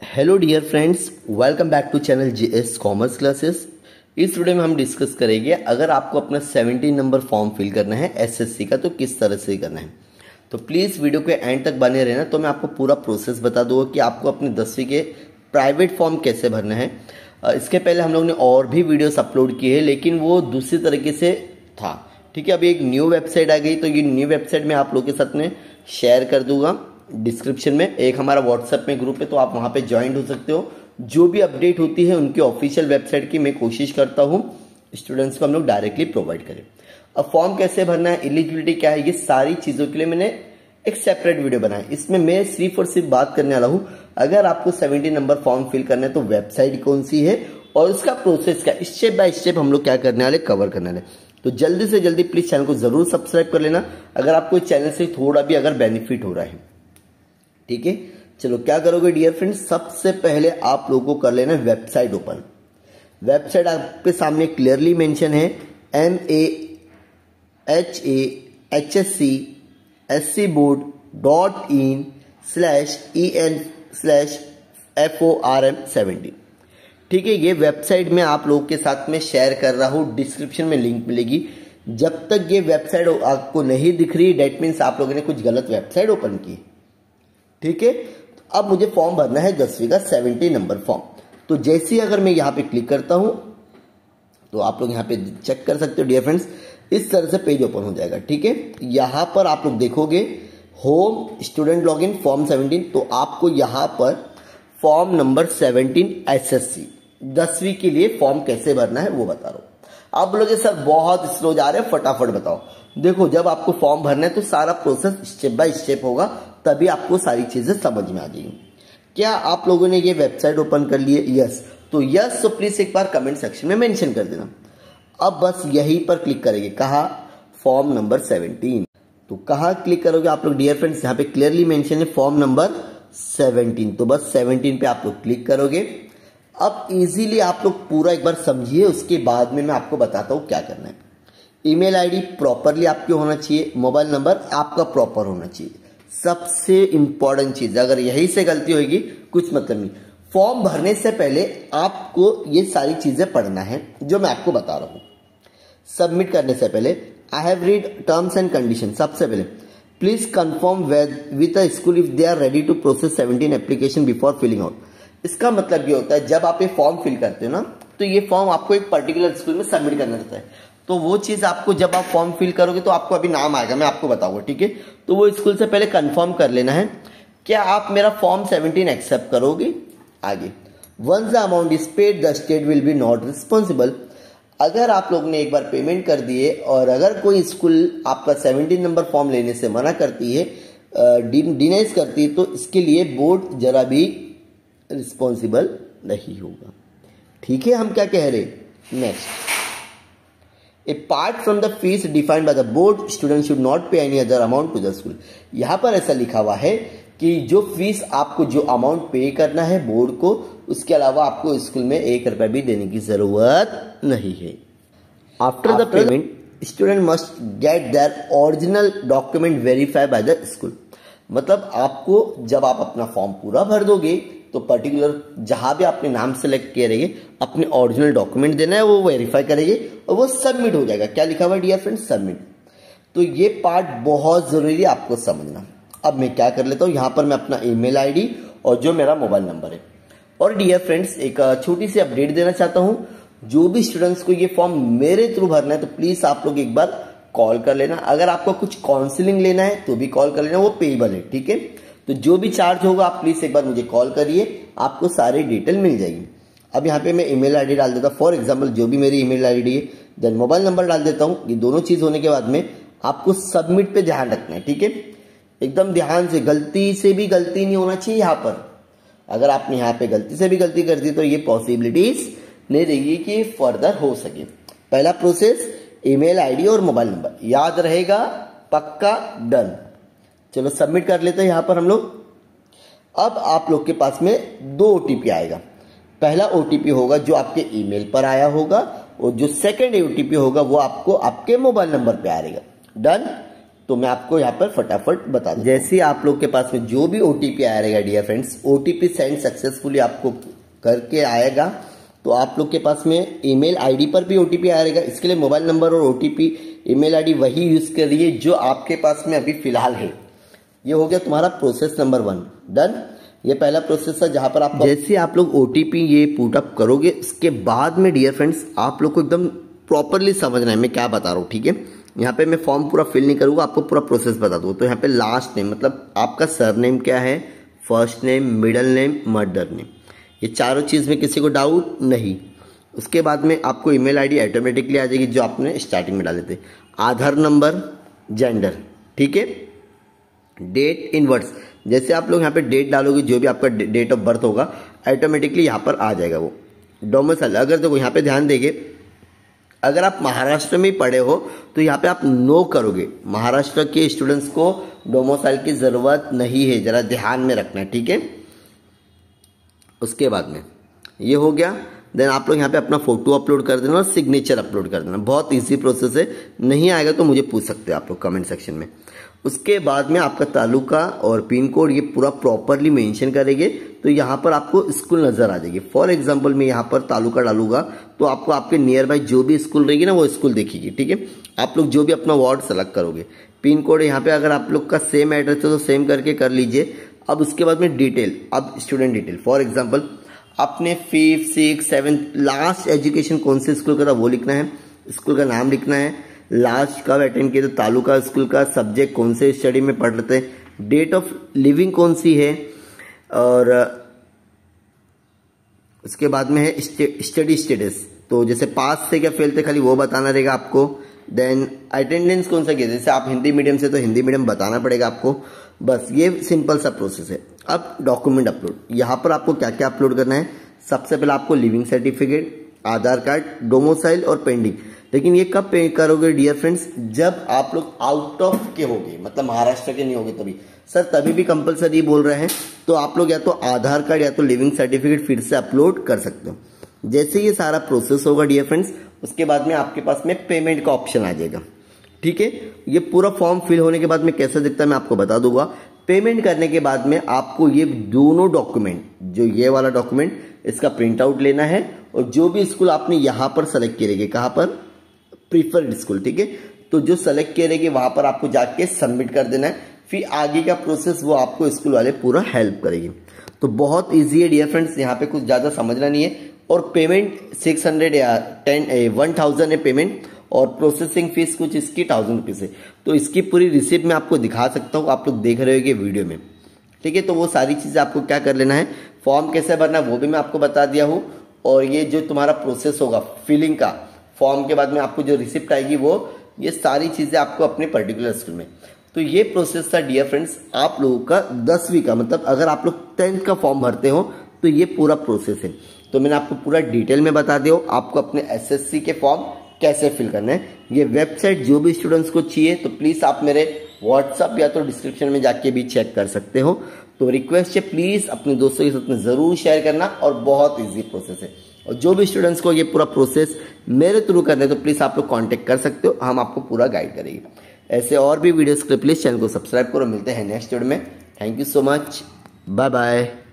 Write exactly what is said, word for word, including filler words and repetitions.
Hello dear friends, welcome back to channel GS commerce classes. इस video में हम discuss करेंगे अगर आपको अपना सत्रह नंबर फॉर्म फिल करना है एसएससी का तो किस तरह से करना है। तो प्लीज़ वीडियो के एंड तक बने रहना, तो मैं आपको पूरा प्रोसेस बता दूंगा कि आपको अपने दसवीं के प्राइवेट फॉर्म कैसे भरना है। इसके पहले हम लोग ने और भी वीडियोस अपलोड किए हैं, लेकिन वो दूसरी तरीके से था। ठीक है, अभी एक न्यू वेबसाइट आ गई, तो ये न्यू वेबसाइट मैं आप लोग के साथ में शेयर कर दूंगा डिस्क्रिप्शन में। एक हमारा व्हाट्सएप में ग्रुप है, तो आप वहां पे ज्वाइन हो सकते हो। जो भी अपडेट होती है उनकी ऑफिशियल वेबसाइट की मैं कोशिश करता हूँ स्टूडेंट्स को हम लोग डायरेक्टली प्रोवाइड करें। अब फॉर्म कैसे भरना है, एलिजिबिलिटी क्या है, ये सारी चीजों के लिए मैंने एक सेपरेट वीडियो बनाया। इसमें मैं सिर्फ और सिर्फ बात करने वाला हूँ अगर आपको सत्रह नंबर फॉर्म फिल करना है तो वेबसाइट कौन सी है और उसका प्रोसेस क्या, स्टेप बाय स्टेप हम लोग क्या करने वाले, कवर करने वाले। तो जल्दी से जल्दी प्लीज चैनल को जरूर सब्सक्राइब कर लेना अगर आपको चैनल से थोड़ा भी अगर बेनिफिट हो रहा है। ठीक है, चलो क्या करोगे डियर फ्रेंड्स, सबसे पहले आप लोगों को कर लेना वेबसाइट ओपन। वेबसाइट आपके सामने क्लियरली मेंशन है M A H A H S C S C board dot in slash E N slash F O R M seventy. ठीक है, ये वेबसाइट मैं आप लोगों के साथ में शेयर कर रहा हूँ, डिस्क्रिप्शन में लिंक मिलेगी। जब तक ये वेबसाइट आपको नहीं दिख रही डेट मीन्स आप लोगों ने कुछ गलत वेबसाइट ओपन की। ठीक है, तो अब मुझे फॉर्म भरना है दसवीं का सत्रह नंबर फॉर्म। तो जैसे ही अगर मैं यहाँ पे क्लिक करता हूं तो आप लोग यहाँ पे चेक कर सकते हो डियर फ्रेंड्स, इस तरह से पेज ओपन हो जाएगा। ठीक है, यहाँ पर आप लोग देखोगे होम स्टूडेंट लॉगिन फॉर्म सत्रह, तो आपको यहाँ पर फॉर्म नंबर सत्रह एसएससी दसवीं के लिए फॉर्म कैसे भरना है वो बता रहा हूँ। आप बोलोगे सर बहुत स्लो जा रहे हैं, फटाफट बताओ। देखो, जब आपको फॉर्म भरना है तो सारा प्रोसेस स्टेप बाय स्टेप होगा, तभी आपको सारी चीजें समझ में आ जाएगी। क्या आप लोगों ने ये वेबसाइट ओपन कर ली है? यस, तो यस तो प्लीज एक बार कमेंट सेक्शन में मेंशन कर देना। अब बस यहीं पर क्लिक करेंगे, कहा फॉर्म नंबर सत्रह। तो कहा क्लिक करोगे आप लोग डियर फ्रेंड्स, यहाँ पे क्लियरली मेंशन है फॉर्म नंबर सत्रह, तो बस सत्रह पे आप लोग क्लिक करोगे। अब इजीली आप लोग पूरा एक बार समझिए, उसके बाद में मैं आपको बताता हूँ क्या करना है। ईमेल आईडी प्रॉपरली आपके होना चाहिए, मोबाइल नंबर आपका प्रॉपर होना चाहिए, सबसे इंपॉर्टेंट चीज। अगर यही से गलती होगी कुछ मतलब नहीं। फॉर्म भरने से पहले आपको ये सारी चीजें पढ़ना है जो मैं आपको बता रहा हूं। सबमिट करने से पहले I have read terms and condition. सबसे पहले please confirm with the school if they are ready to process सत्रह एप्लीकेशन बिफोर फिलिंग आउट। इसका मतलब ये होता है जब आप ये फॉर्म फिल करते हो ना, तो ये फॉर्म आपको एक पर्टिकुलर स्कूल में सबमिट करना रहता है। तो वो चीज आपको जब आप फॉर्म फिल करोगे तो आपको अभी नाम आएगा, मैं आपको बताऊंगा। ठीक है, तो वो स्कूल से पहले कंफर्म कर लेना है क्या आप मेरा फॉर्म सत्रह एक्सेप्ट करोगे। आगे once the amount is paid the state will be not responsible. अगर आप लोग ने एक बार पेमेंट कर दिए और अगर कोई स्कूल आपका सत्रह नंबर फॉर्म लेने से मना करती है, डिनाइज करती है, तो इसके लिए बोर्ड जरा भी रिस्पॉन्सिबल नहीं होगा। ठीक है, हम क्या कह रहे next, Apart from the fees defined by the board, students should not pay any other amount to the school। यहाँ पर ऐसा लिखा हुआ है कि जो फीस आपको जो अमाउंट पे करना है बोर्ड को, उसके अलावा आपको स्कूल में एक रुपया भी देने की जरूरत नहीं है। After the payment student must get their original document verified by the school. मतलब आपको जब आप अपना फॉर्म पूरा भर दोगे तो पर्टिकुलर जहां भी आपने नाम सेलेक्ट किए रहेंगे अपने ओरिजिनल डॉक्यूमेंट देना है, वो वेरीफाई करेंगे और वो सबमिट हो जाएगा। क्या लिखा हुआ है डियर फ्रेंड्स, सबमिट। तो ये पार्ट बहुत जरूरी है आपको समझना। अब मैं क्या कर लेता हूं, यहां पर मैं अपना ईमेल आईडी और जो मेरा मोबाइल नंबर है, और डियर फ्रेंड्स एक छोटी सी अपडेट देना चाहता हूं। जो भी स्टूडेंट्स को ये फॉर्म मेरे थ्रू भरना है तो प्लीज आप लोग एक बार कॉल कर लेना। अगर आपको कुछ काउंसलिंग लेना है तो भी कॉल कर लेना, वो पेएबल है। ठीक है, तो जो भी चार्ज होगा आप प्लीज एक बार मुझे कॉल करिए, आपको सारी डिटेल मिल जाएगी। अब यहाँ पे मैं ईमेल आईडी डाल देता हूँ, फॉर एग्जांपल जो भी मेरी ईमेल आईडी है, देन मोबाइल नंबर डाल देता हूँ। ये दोनों चीज होने के बाद में आपको सबमिट पे ध्यान रखना है। ठीक है, एकदम ध्यान से, गलती से भी गलती नहीं होना चाहिए यहाँ पर। अगर आपने यहाँ पे गलती से भी गलती कर दी तो ये पॉसिबिलिटीज नहीं रहेगी कि फर्दर हो सके। पहला प्रोसेस ईमेल आईडी और मोबाइल नंबर याद रहेगा, पक्का, डन। चलो सबमिट कर लेते हैं यहाँ पर हम लोग। अब आप लोग के पास में दो ओटीपी आएगा। पहला ओटीपी होगा जो आपके ईमेल पर आया होगा और जो सेकंड ओटीपी होगा वो आपको आपके मोबाइल नंबर पे आएगा। डन। तो मैं आपको यहाँ पर फटाफट बता दूं। जैसे आप लोग के पास में जो भी ओटीपी आया रहेगा dear friends, OTP send successfully आपको करके आएगा, तो आप लोग के पास में ईमेल आईडी पर भी ओटीपी आया रहेगा। इसके लिए मोबाइल नंबर और ओटीपी ईमेल आईडी वही यूज करिए जो आपके पास में अभी फिलहाल है। ये हो गया तुम्हारा प्रोसेस नंबर वन डन। ये पहला प्रोसेस है जहां पर आप जैसे आप लोग ओटीपी ये पुट अप करोगे, इसके बाद में डियर फ्रेंड्स आप लोग को एकदम प्रॉपरली समझना है मैं क्या बता रहा हूँ, ठीक है। यहाँ पे मैं फॉर्म पूरा फिल नहीं करूंगा, आपको पूरा प्रोसेस बता दूँ। तो यहाँ पे लास्ट नेम मतलब आपका सरनेम क्या है, first name, middle name, mother name, ये चारों चीज़ में किसी को डाउट नहीं। उसके बाद में आपको ईमेल आईडी ऑटोमेटिकली आ जाएगी जो आपने स्टार्टिंग में डाले थे। आधार नंबर, जेंडर, ठीक है। डेट इन वर्ड्स, जैसे आप लोग यहाँ पे डेट डालोगे, जो भी आपका डेट ऑफ बर्थ होगा ऑटोमेटिकली यहाँ पर आ जाएगा वो। डोमिसाइल, अगर देखो यहाँ पे ध्यान देंगे, अगर आप महाराष्ट्र में पढ़े हो तो यहाँ पे आप नो करोगे। महाराष्ट्र के स्टूडेंट्स को डोमिसाइल की जरूरत नहीं है, जरा ध्यान में रखना है, ठीक है। उसके बाद में ये हो गया। देन आप लोग यहाँ पे अपना फोटो अपलोड कर देना और सिग्नेचर अपलोड कर देना। बहुत इजी प्रोसेस है, नहीं आएगा तो मुझे पूछ सकते हो आप लोग कमेंट सेक्शन में। उसके बाद में आपका तालुका और पिन कोड ये पूरा प्रॉपरली मेंशन करेंगे तो यहाँ पर आपको स्कूल नजर आ जाएगी। फॉर एग्जांपल मैं यहाँ पर तालुका डालूंगा तो आपको आपके नियर बाय जो भी स्कूल रहेगी ना वो स्कूल दिखेगी, ठीक है। आप लोग जो भी अपना वार्ड सेलेक्ट करोगे, पिन कोड यहाँ पे अगर आप लोग का सेम एड्रेस है तो सेम करके कर लीजिए। अब उसके बाद में डिटेल, अब स्टूडेंट डिटेल, फॉर एग्जाम्पल आपने fifth six seventh last education कौन से स्कूल का था वो लिखना है, स्कूल का नाम लिखना है, लास्ट कब अटेंड किया, तो तालुका स्कूल का, सब्जेक्ट कौन से स्टडी में पढ़ रहे थे, डेट ऑफ लिविंग कौन सी है, और उसके बाद में है स्टडी स्टेटस, तो जैसे पास से क्या फेल थे खाली वो बताना रहेगा आपको। देन अटेंडेंस कौन सा किया, जैसे आप हिंदी मीडियम से तो हिंदी मीडियम बताना पड़ेगा आपको। बस ये सिंपल सा प्रोसेस है। अब डॉक्यूमेंट अपलोड, यहाँ पर आपको क्या क्या अपलोड करना है। सबसे पहले आपको living certificate, Aadhaar card, domicile और पेंडिंग। लेकिन ये कब पे करोगे डियर फ्रेंड्स, जब आप लोग आउट ऑफ के होगे, मतलब महाराष्ट्र के नहीं होगे तभी। सर तभी भी कंपलसरी बोल रहे हैं तो आप लोग या तो आधार कार्ड या तो लिविंग सर्टिफिकेट फिर से अपलोड कर सकते हो। जैसे ये सारा प्रोसेस होगा डियर फ्रेंड्स, उसके बाद में आपके पास में पेमेंट का ऑप्शन आ जाएगा, ठीक है। ये पूरा फॉर्म फिल होने के बाद में कैसा दिखता है मैं आपको बता दूंगा। पेमेंट करने के बाद में आपको ये दोनों डॉक्यूमेंट, जो ये वाला डॉक्यूमेंट इसका प्रिंट आउट लेना है, और जो भी स्कूल आपने यहां पर सेलेक्ट किए रहेगी, कहां पर, प्रीफर्ड स्कूल, ठीक है। तो जो सेलेक्ट किए रहेगी वहां पर आपको जाके सबमिट कर देना है। फिर आगे का प्रोसेस वो आपको स्कूल वाले पूरा हेल्प करेगी। तो बहुत इजी है डियर फ्रेंड्स, यहाँ पे कुछ ज्यादा समझना नहीं है। और पेमेंट सिक्स हंड्रेड या टेन वन थाउजेंड है पेमेंट, और प्रोसेसिंग फीस कुछ इसकी थाउजेंड रुपीज है। तो इसकी पूरी रिसिप्ट मैं आपको दिखा सकता हूँ, आप लोग देख रहे होंगे वीडियो में, ठीक है। तो वो सारी चीजें आपको क्या कर लेना है, फॉर्म कैसे भरना वो भी मैं आपको बता दिया हूँ। और ये जो तुम्हारा प्रोसेस होगा फिलिंग का, फॉर्म के बाद में आपको जो रिसिप्ट आएगी वो, ये सारी चीजें आपको अपने पर्टिकुलर स्कूल में। तो ये प्रोसेस था डियर फ्रेंड्स आप लोगों का दसवीं का, मतलब अगर आप लोग टेंथ का फॉर्म भरते हो तो ये पूरा प्रोसेस है। तो मैंने आपको पूरा डिटेल में बता दिया आपको अपने एसएससी के फॉर्म कैसे फिल करना है। ये वेबसाइट जो भी स्टूडेंट्स को चाहिए तो प्लीज आप मेरे व्हाट्सअप या तो डिस्क्रिप्शन में जाके भी चेक कर सकते हो। तो रिक्वेस्ट है प्लीज अपने दोस्तों के साथ में जरूर शेयर करना, और बहुत इजी प्रोसेस है। और जो भी स्टूडेंट्स को ये पूरा प्रोसेस मेरे थ्रू करना है तो प्लीज आप लोग कांटेक्ट कर सकते हो, हम आपको पूरा गाइड करेंगे। ऐसे और भी वीडियोस के लिए प्लीज चैनल को सब्सक्राइब करो। मिलते हैं नेक्स्ट वीडियो में। Thank you so much, bye bye.